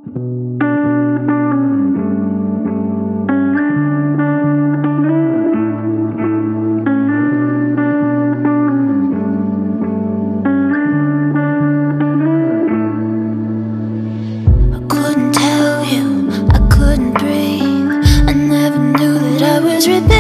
Couldn't tell you, I couldn't breathe. I never knew that I was ripping